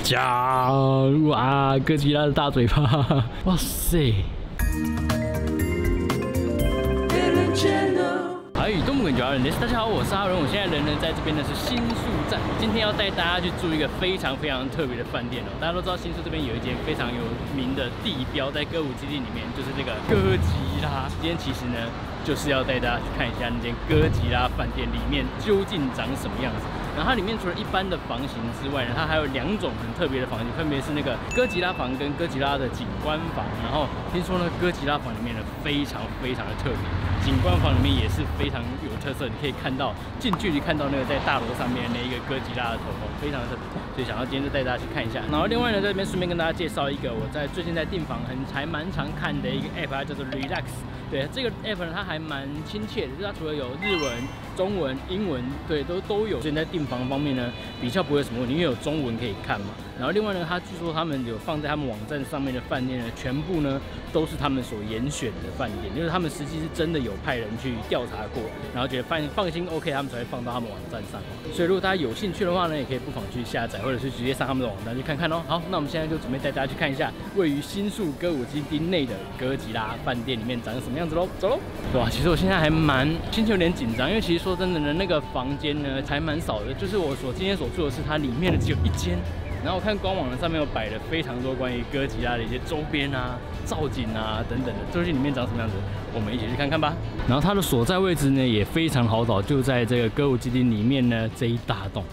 加哇，哥吉拉的大嘴巴，哇塞！嗨，东木跟家人，大家好，我是阿伦，我现在人呢在这边呢是新宿站，今天要带大家去住一个非常特别的饭店哦。大家都知道新宿这边有一间非常有名的地标，在歌舞基地里面就是这个哥吉拉。今天其实呢就是要带大家去看一下那间哥吉拉饭店里面究竟长什么样子。然后它里面除了一般的房型之外呢，它还有2种很特别的房型，分别是那个哥吉拉房跟哥吉拉的景观房。然后听说呢，哥吉拉房里面呢非常的特别，景观房里面也是非常有特色，你可以看到近距离看到那个在大楼上面的那一个哥吉拉的头头，非常的特别。所以想要今天就带大家去看一下。然后另外呢，在这边顺便跟大家介绍一个我最近在订房还蛮常看的一个 app， 它叫做 Relax。对，这个 app 呢，它还蛮亲切的，就是它除了有日文、中文、英文，对，都有。所以在订房方面呢，比较不会有什么问题，因为有中文可以看嘛。然后另外呢，它据说他们有放在他们网站上面的饭店呢，全部呢都是他们所严选的饭店，就是他们实际是真的有派人去调查过，然后觉得放心 OK， 他们才会放到他们网站上。所以如果大家有兴趣的话呢，也可以不妨去下载，或者是直接上他们的网站去看看哦。好，那我们现在就准备带大家去看一下位于新宿歌舞基地内的哥吉拉饭店里面长什么样子喽，走喽！哇，其实我现在还心情有点紧张，因为其实说真的呢，那个房间呢还蛮少的，就是我今天所住的是它里面的只有1间。然后我看官网的上面有摆了非常多关于哥吉拉的一些周边啊、造景啊等等的，究竟里面长什么样子，我们一起去看看吧。然后它的所在位置呢也非常好找，就在这个歌舞基地里面呢这一大栋。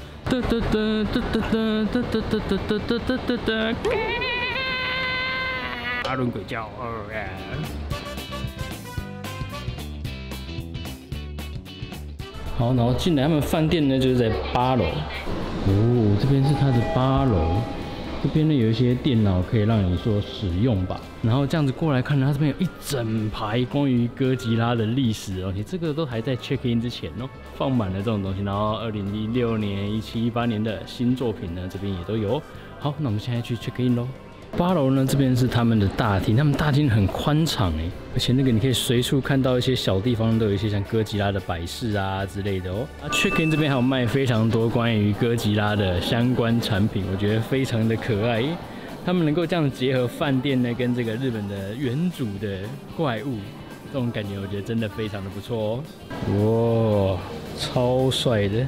阿伦鬼叫好，然后进来他们饭店呢就是在8楼。哦，这边是它的8楼，这边呢有一些电脑可以让你说使用吧。然后这样子过来看呢，它这边有一整排关于哥吉拉的历史哦，你这个都还在 check in 之前哦，放满了这种东西。然后2016年、17、18年的新作品呢，这边也都有。好，那我们现在去 check in 咯。8楼呢，这边是他们的大厅，他们大厅很宽敞哎，而且那个你可以随处看到一些小地方都有一些像哥吉拉的摆饰啊之类的哦。check in 这边还有卖非常多关于哥吉拉的相关产品，我觉得非常的可爱。他们能够这样结合饭店呢跟这个日本的原主的怪物，这种感觉我觉得真的非常的不错哦。哇，超帅的！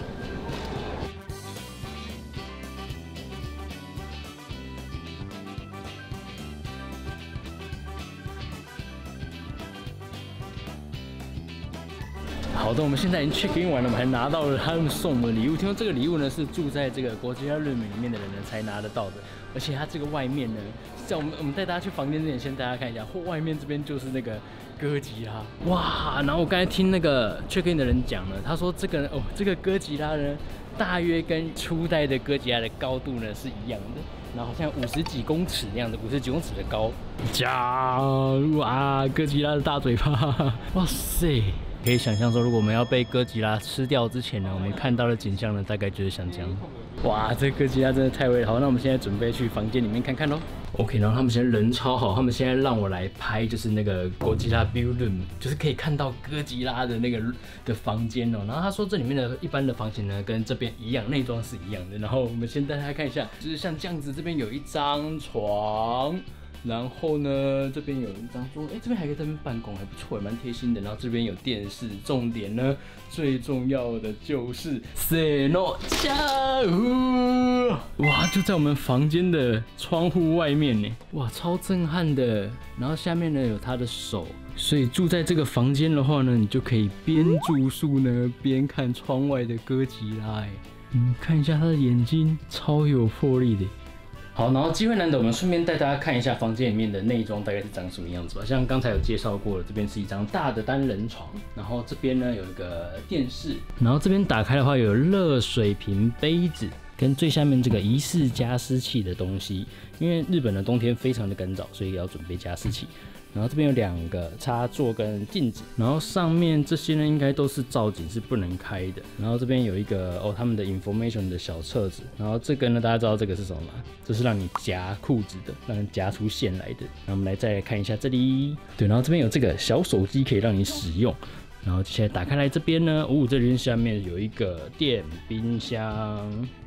好的，我们现在已经 check in 完了，我们还拿到了他们送我们的礼物。听说这个礼物呢是住在这个国际日美里面的人呢才拿得到的，而且它这个外面呢，在我们带大家去房间之前，先带大家看一下，外面这边就是那个哥吉拉，哇！然后我刚才听那个 check in 的人讲了，他说这个哥吉拉呢，大约跟初代的哥吉拉的高度呢是一样的。然后好像50几公尺那样的，50几公尺的高，哇！哥吉拉的大嘴巴，哇塞！可以想象说，如果我们要被哥吉拉吃掉之前呢，我们看到的景象呢，大概就是像这样。哇，这哥吉拉真的太威了！好，那我们现在准备去房间里面看看咯。OK， 然后他们现在人超好，他们现在让我来拍，就是那个哥吉拉 view room， 就是可以看到哥吉拉的那个的房间哦。然后他说这里面的一般的房型呢，跟这边一样，内装是一样的。然后我们先带大家看一下，就是像这样子，这边有一张床。然后呢，这边有一张桌，这边还可以在这边办公，还不错，也蛮贴心的。然后这边有电视，重点呢，最重要的就是塞诺加呼，哇，就在我们房间的窗户外面呢，哇，超震撼的。然后下面呢有他的手，所以住在这个房间的话呢，你就可以边住宿呢边看窗外的哥吉拉，你看一下他的眼睛，超有魄力的。好，然后机会难得，我们顺便带大家看一下房间里面的内装大概是长什么样子吧。像刚才有介绍过了，这边是一张大的单人床，然后这边呢有一个电视，然后这边打开的话有热水瓶、杯子，跟最下面这个疑似加湿器的东西。因为日本的冬天非常的干燥，所以要准备加湿器。然后这边有2个插座跟镜子，然后上面这些呢应该都是造景，是不能开的。然后这边有一个他们的 information 的小册子，然后这个呢大家知道这个是什么吗？这是让你夹裤子的，让人夹出线来的。然后我们再来看一下这里，对，然后这边有这个小手机可以让你使用。然后接下来打开来这边呢，这边下面有一个电冰箱。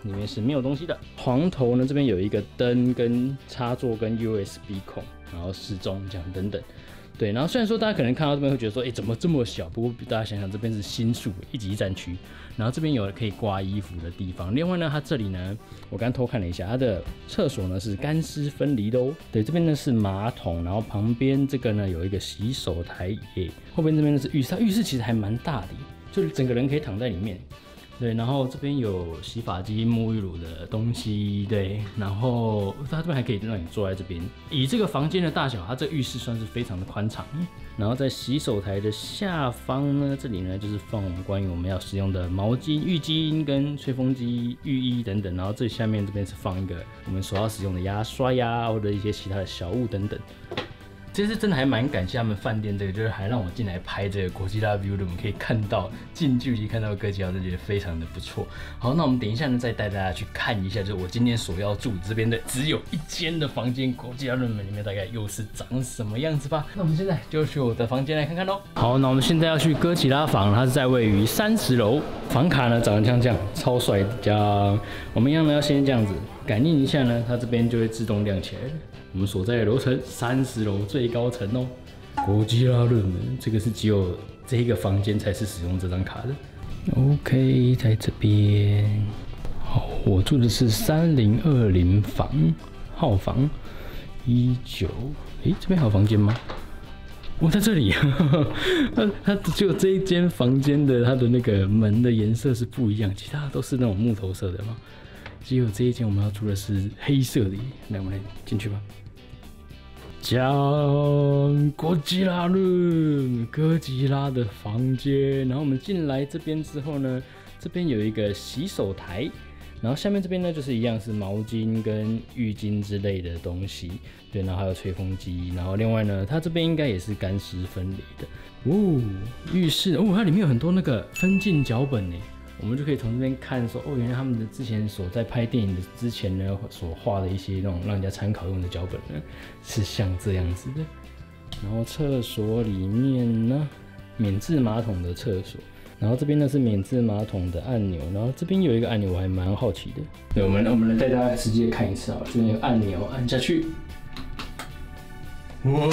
里面是没有东西的。床头呢这边有一个灯跟插座跟 USB 孔，然后时钟这样等等。对，然后虽然说大家可能看到这边会觉得说，怎么这么小？不过大家想想，这边是新宿1级1站区，然后这边有可以挂衣服的地方。另外呢，它这里呢，我刚偷看了一下，它的厕所呢是干湿分离的哦。对，这边呢是马桶，然后旁边这个呢有一个洗手台耶，后边这边呢是浴室，它浴室其实还蛮大的，就是整个人可以躺在里面。对，然后这边有洗发精、沐浴乳的东西，对，然后它这边还可以让你坐在这边。以这个房间的大小，它这个浴室算是非常的宽敞。然后在洗手台的下方呢，这里呢就是放我们关于我们要使用的毛巾、浴巾跟吹风机、浴衣等等。然后这下面这边是放一个我们所要使用的牙刷呀，或者一些其他的小物等等。这次真的还蛮感谢他们饭店这个，就是还让我进来拍这个国际大 view 的，我们可以看到近距离看到哥吉拉，就觉得非常的不错。好，那我们等一下呢，再带大家去看一下，就是我今天所要住这边的只有一间的房间，国际大论门里面大概又是长什么样子吧。那我们现在就去我的房间来看看咯。好，那我们现在要去哥吉拉房，它是在位于30楼，房卡呢长得像这样，超帅的。这样，我们一样呢要先这样子感应一下呢，它这边就会自动亮起来了。我们所在的楼层30楼最高层哦，国际拉论门，这个是只有这个房间才是使用这张卡的。OK， 在这边，好，我住的是3020房，号房19，这边还有房间吗？我在这里，它只有这一间房间的它的那个门的颜色是不一样，其他都是那种木头色的嘛。只有这一间我们要住的是黑色的，来，我们来进去吧。讲哥吉拉论，哥吉拉的房间。然后我们进来这边之后呢，这边有一个洗手台，然后下面这边呢就是一样是毛巾跟浴巾之类的东西，对，然后还有吹风机，然后另外呢，它这边应该也是干湿分离的。哦，浴室哦，它里面有很多那个分镜脚本呢。我们就可以从这边看说，原来他们的之前所在拍电影的之前呢，所画的一些那种让人家参考用的脚本呢，是像这样子的。然后厕所里面呢，免治马桶的厕所，然后这边呢是免治马桶的按钮，然后这边有一个按钮我还蛮好奇的，对，我们来带大家直接看一次啊，这边有按钮按下去，哇，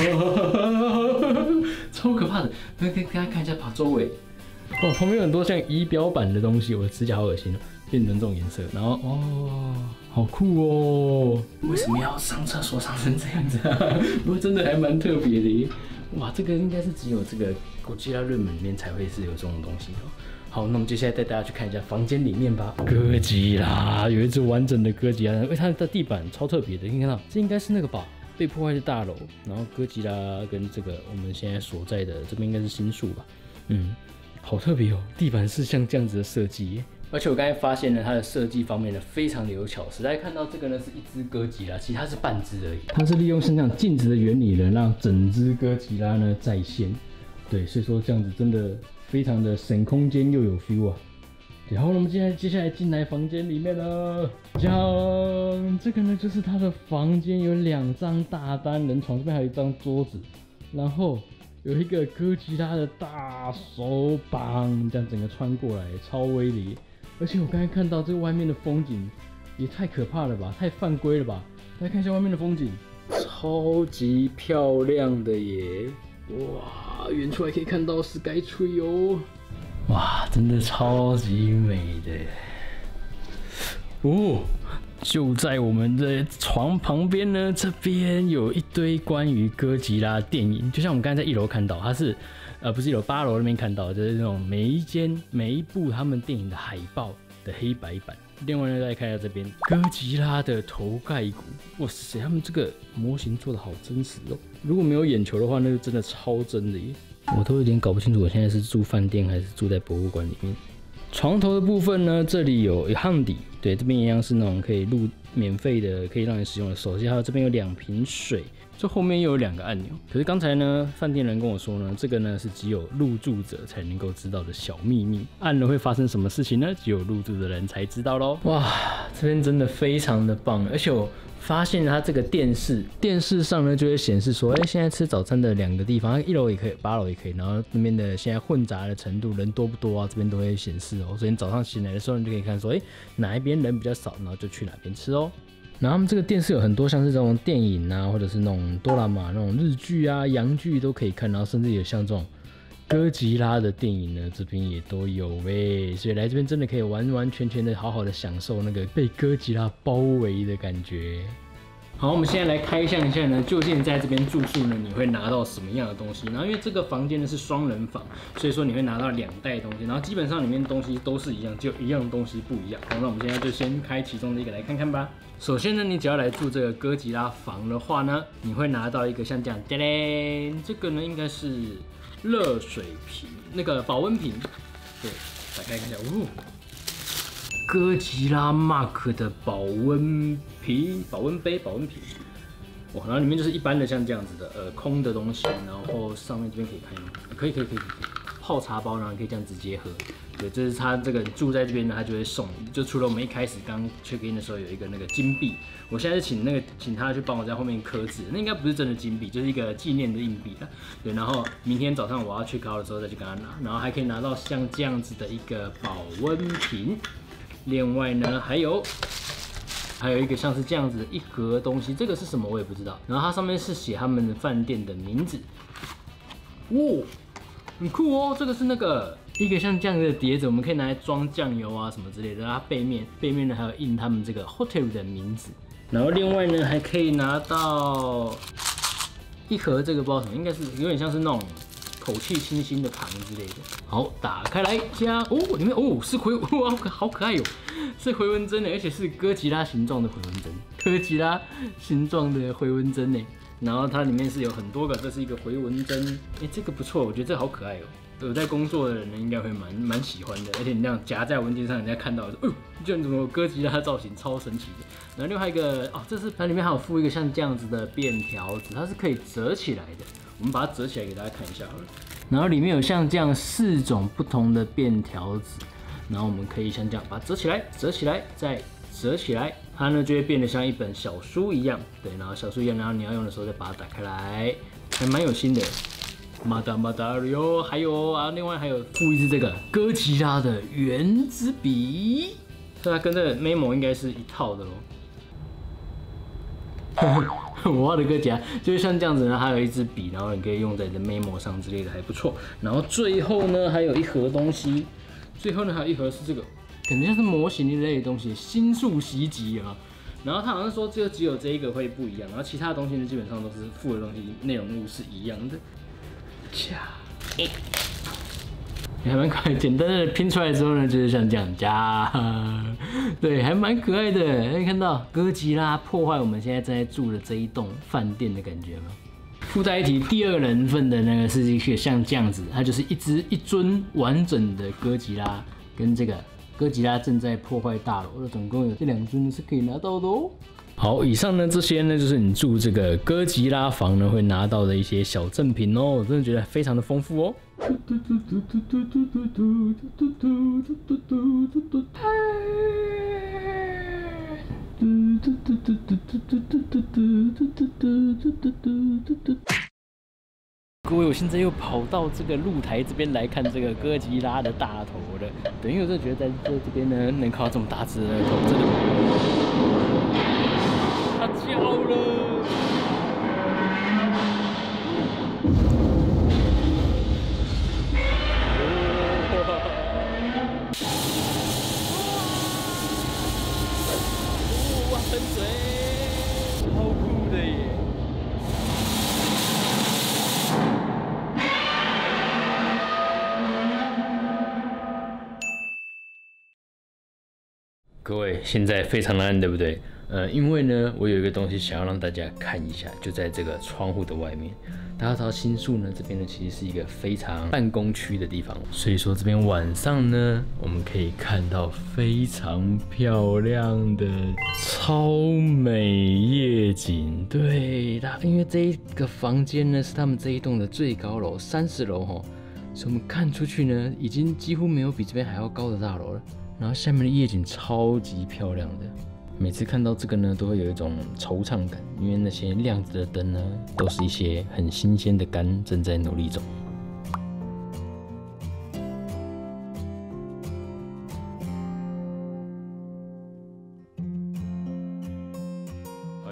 超可怕的，给大家看一下周围。哦，旁边有很多像仪表板的东西，我的指甲好恶心哦，变成这种颜色。然后好酷哦！为什么要上厕所上成这样子啊？不过真的还蛮特别的耶。哇，这个应该是只有这个国际大论门里面才会是有这种东西哦。好，那我们接下来带大家去看一下房间里面吧。哥吉拉有一只完整的哥吉拉，它的地板超特别的，你看到这应该是那个吧？被破坏的大楼，然后哥吉拉跟这个我们现在所在的这边应该是新宿吧？好特别哦，地板是像这样子的设计，而且我刚才发现呢，它的设计方面呢非常的有巧思。大家看到这个呢是一只哥吉拉，其实它是半只而已，它是利用像这样镜子的原理呢，让整只哥吉拉呢再现。对，所以说这样子真的非常的省空间又有 feel 啊。然后我们接下来进来房间里面了，这个呢就是他的房间，有2张大单人床，这边还有1张桌子，然后有一个哥吉拉的大手绑，这样整个穿过来，超威力。而且我刚才看到这个外面的风景也太可怕了吧，太犯规了吧！大家看一下外面的风景，超级漂亮的耶！哇，远处还可以看到 Sky Tree 哦，哇，真的超级美的哦。就在我们的床旁边呢，这边有一堆关于哥吉拉电影，就像我们刚才在1楼看到，它是不是1楼8楼那边看到，就是那种每一部他们电影的海报的黑白版。另外呢，再看一下这边哥吉拉的头盖骨，哇塞，他们这个模型做的好真实哦。如果没有眼球的话，那就真的超真的耶。我都有点搞不清楚，我现在是住饭店还是住在博物馆里面。床头的部分呢，这里有汉底，对，这边一样是那种可以入免费的，可以让你使用的手机，还有这边有2瓶水，这后面又有2个按钮。可是刚才呢，饭店人跟我说呢，这个呢是只有入住者才能够知道的小秘密，按了会发生什么事情呢？只有入住的人才知道咯。哇，这边真的非常的棒，而且我发现它这个电视上呢就会显示说，现在吃早餐的2个地方，1楼也可以，8楼也可以，然后那边的现在混杂的程度，人多不多啊，这边都会显示哦。所以你早上醒来的时候，你就可以看说，哪一边边人比较少，然后就去哪边吃哦。然后他们这个店是有很多像是这种电影啊，或者是那种哆啦 A 那种日剧啊、洋剧都可以看，然后甚至有像这种哥吉拉的电影呢，这边也都有欸，所以来这边真的可以完完全全的好好的享受那个被哥吉拉包围的感觉。好，我们现在来开箱一下呢，究竟在这边住宿呢，你会拿到什么样的东西？然后因为这个房间呢是双人房，所以说你会拿到2袋东西，然后基本上里面东西都是一样，只有一样东西不一样。好，那我们现在就先开其中的一个来看看吧。首先呢，你只要来住这个哥吉拉房的话呢，你会拿到一个像这样，叮铃，这个呢应该是热水瓶，那个保温瓶。对，打开看一下，哦。哥吉拉 Mark 的保温瓶、保温杯、保温瓶，哇，然后里面就是一般的像这样子的空的东西，然后上面这边可以开吗？可以，泡茶包，然后你可以这样直接喝。对，这是他这个住在这边呢，他就会送你，就除了我们一开始刚 check in 的时候有一个那个金币，我现在是请他去帮我在后面刻字，那应该不是真的金币，就是一个纪念的硬币啦。对，然后明天早上我要去考的时候再去跟他拿，然后还可以拿到像这样子的一个保温瓶。另外呢，还有一个像是这样子的一盒东西，这个是什么我也不知道。然后它上面是写他们的饭店的名字，哇，很酷哦。这个是那个一个像这样的碟子，我们可以拿来装酱油啊什么之类的。它背面呢还有印他们这个 hotel 的名字。然后另外呢还可以拿到一盒这个不知道什么，应该是有点像是那种口气清新的糖之类的。好，打开来加哦，里面哦是哇，好可爱哟、是回纹针的，而且是哥吉拉形状的回纹针，哥吉拉形状的回纹针呢。然后它里面是有很多个，这是一个回纹针，这个不错，我觉得这好可爱哦。有在工作的人呢，应该会蛮喜欢的，而且你这样夹在文件上，人家看到说，就怎么哥吉拉造型超神奇的。然后另外一个哦，这是它里面还有附一个像这样子的便条纸，它是可以折起来的。我们把它折起来给大家看一下好了。然后里面有像这样4种不同的便条纸，然后我们可以像这样把它折起来，再折起来，它呢就会变得像一本小书一样。对，然后小书一样，然后你要用的时候再把它打开来，还蛮有心的。马达哟，还有啊，另外还有附一支这个哥吉拉的圆珠笔，所以它跟这个 memo 应该是一套的咯。我画的哥吉拉就是像这样子呢，还有一支笔，然后你可以用在你的 memo 上之类的，还不错。然后最后呢，还有一盒东西，最后呢还有一盒是这个，可能像是模型一类的东西，星宿袭击啊。然后他好像说只有这一个会不一样，然后其他的东西呢基本上都是附的东西内容物是一样的。也还蛮可爱，简单的拼出来之后呢，就是像这样加，对，还蛮可爱的。可以看到哥吉拉破坏我们现在正在住的这一栋饭店的感觉吗？附带一提，第2人份的那个是一个像这样子，它就是一尊完整的哥吉拉，跟这个哥吉拉正在破坏大楼的，总共有这2尊是可以拿到的哦。好，以上呢这些呢就是你住这个哥吉拉房呢会拿到的一些小赠品哦，我真的觉得非常的丰富哦。各位，我现在又跑到这个露台这边来看这个哥吉拉的大头了。对，因为我真的觉得在这边呢能看到这么大只的头，真的。它叫了。哇，喷水，超酷的耶！各位，现在非常的暗，对不对？因为呢，我有一个东西想要让大家看一下，就在这个窗户的外面。大家知道新宿呢，这边呢其实是一个非常办公区的地方，所以说这边晚上呢，我们可以看到非常漂亮的超美夜景。对，因为这一个房间呢是他们这一栋的最高楼，30楼哈，所以我们看出去呢，已经几乎没有比这边还要高的大楼了。然后下面的夜景超级漂亮的，每次看到这个呢，都会有一种惆怅感，因为那些亮着的灯呢，都是一些很新鲜的肝正在努力中。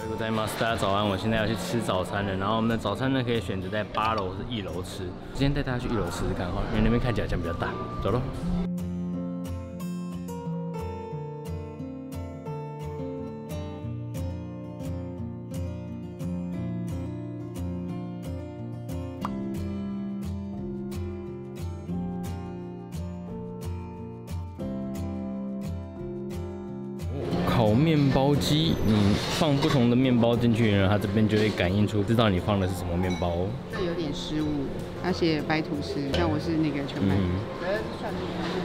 大家早安，我现在要去吃早餐了。然后我们的早餐呢，可以选择在8楼或是1楼吃。今天带大家去1楼试试看哈，因为那边看起来好像比较大。走喽。烤面包机，你放不同的面包进去呢，它这边就会感应出知道你放的是什么面包哦。 这有点失误，它写白吐司，但我是那个全白。算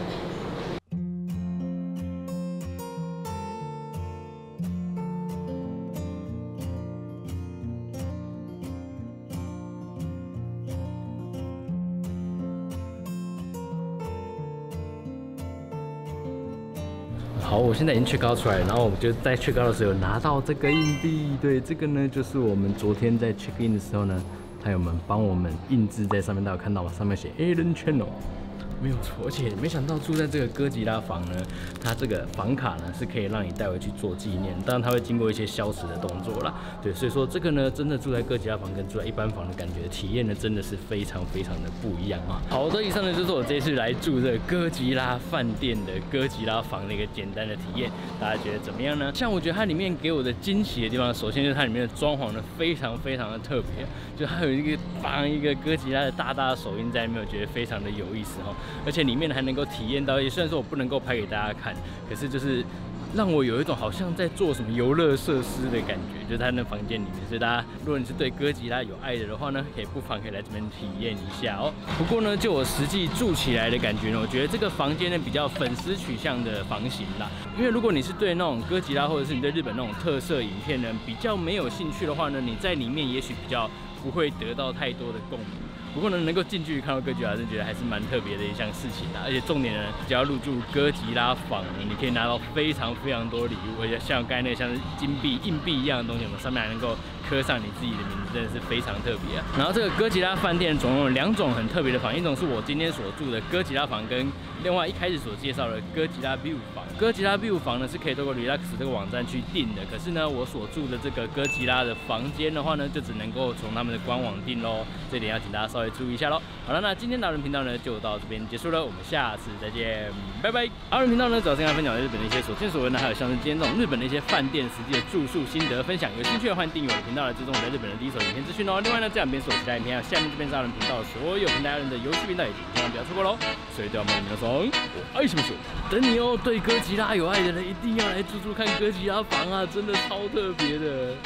好，我现在已经check out出来了，然后我就在check out的时候拿到这个硬币。对，这个呢就是我们昨天在 check in 的时候呢，朋友们帮我们印制在上面，大家有看到吗？上面写 Alan Channel。没有错，而且没想到住在这个哥吉拉房呢，它这个房卡呢是可以让你带回去做纪念，当然它会经过一些消磁的动作啦。对，所以说这个呢，真的住在哥吉拉房跟住在一般房的感觉体验呢，真的是非常非常的不一样啊。好的，以上呢就是我这一次来住这个哥吉拉饭店的哥吉拉房的一个简单的体验，大家觉得怎么样呢？像我觉得它里面给我的惊喜的地方，首先就是它里面的装潢呢非常非常的特别，就它有放一个哥吉拉的大大的手印在里面，我觉得非常的有意思哈。而且里面还能够体验到，虽然说我不能够拍给大家看，可是就是让我有一种好像在做什么游乐设施的感觉，就是在那房间里面。所以大家，如果你是对哥吉拉有爱的话呢，不妨可以来这边体验一下哦。不过呢，就我实际住起来的感觉呢，我觉得这个房间呢比较粉丝取向的房型啦。因为如果你是对那种哥吉拉或者是你对日本那种特色影片呢比较没有兴趣的话呢，你在里面也许比较不会得到太多的共鸣。不过呢，能够近距离看到哥吉拉，真觉得还是蛮特别的一项事情啦。而且重点呢，只要入住哥吉拉房，你可以拿到非常非常多礼物，而且像刚才那个像是金币、硬币一样的东西，我们上面还能够刻上你自己的名字，真的是非常特别啊。然后这个哥吉拉饭店总共有2种很特别的房，一种是我今天所住的哥吉拉房，跟另外一开始所介绍的哥吉拉 View 房。哥吉拉 View 房呢是可以透过 Relax 这个网站去订的，可是呢，我所住的这个哥吉拉的房间的话呢，就只能够从他们的官网订咯，这点要请大家稍微注意一下咯。好了，那今天达人频道呢就到这边结束了，我们下次再见，拜拜。达人频道呢主要是跟大家分享日本的一些所见所闻呢，还有像是今天这种日本的一些饭店实际的住宿心得分享，有兴趣的欢迎订阅我的频道来追踪我在日本的第一手影片资讯哦。另外呢，这两边是我其他影片，还有下面这边是达人频道所有平台人的游戏频道，也千万不要错过喽。所以对我们的说，我爱什么球，等你哦。对哥吉拉有爱的人一定要来住住看哥吉拉房啊，真的超特别的。